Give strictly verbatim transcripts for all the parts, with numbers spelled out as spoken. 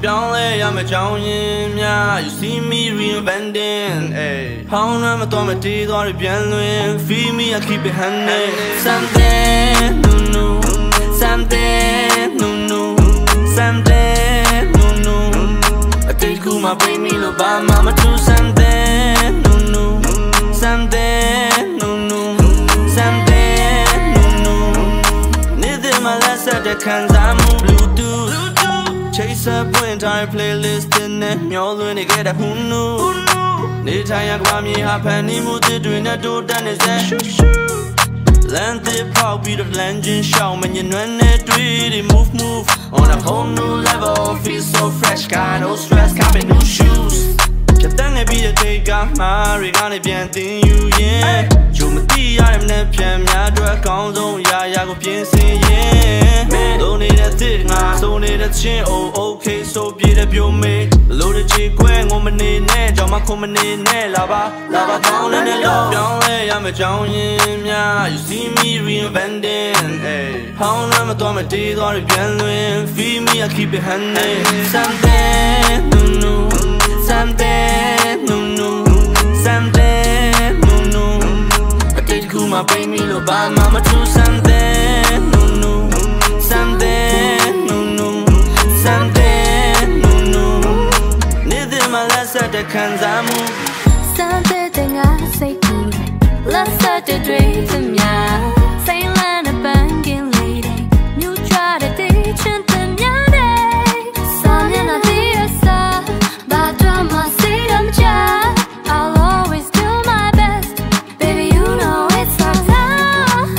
Don't lay I'm a Johnny, yeah. You see me reinventing, eh? How am I to my teeth or a piano? Feed me, I keep it handy. Something, no, no. Something, no, no. Something, no, no. I take you, my baby, no, by mama, do something, no, no. Something, no, no. Something, no, no. Neither my last at the cans, I'm Bluetooth. Chase up entire playlist in them, y'all when they get a who knew. Need I got me happen, he moved it doing a door, done is that shoo shoo. Land the power beat of landing show, man, you know it really move, move on a whole new level. Feel so fresh, got no stress, copy new shoes. Just done it be a day, got married, gonna be a thing you, yeah. You me see, I'm not playing, yeah, drug on zone, yeah, yeah, go piensing, yeah. Don't need a thing, don't need a chin, oh, okay, so be the pure me. Loaded chick, when woman in there, John McComan in there, lava, lava down in the low. Don't lay, I'm a Johnny, yeah, you see me reinventing, eh? How am I to my teeth or a piano? Feed me, I keep it handy. Something, no, no. Something, no, no. Something, no, no. I take you, my baby, no, by mama, do something, no, no. Something, no, no. Something, no, no. Neither my last at the cans I move. Something I say good. Let's start the dream to me. Say land a banking lady. You try to teach and then you're there. Son in a dear son. But drama see them chat. I'll always do my best. Baby, you know it's our time.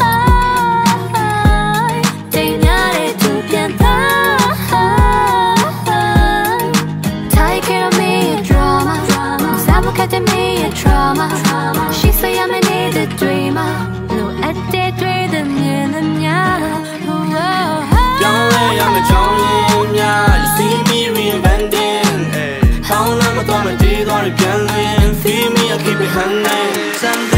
They not it to get time. Take care of me, a drama. Look at me a trauma. She say I'm a needed dreamer. No, at that rhythm in the nya. Don't lay, I'm a Johnny, yeah. You see me reinventing, eh? How am I to my teeth or a piano? Feed me, I keep it handy.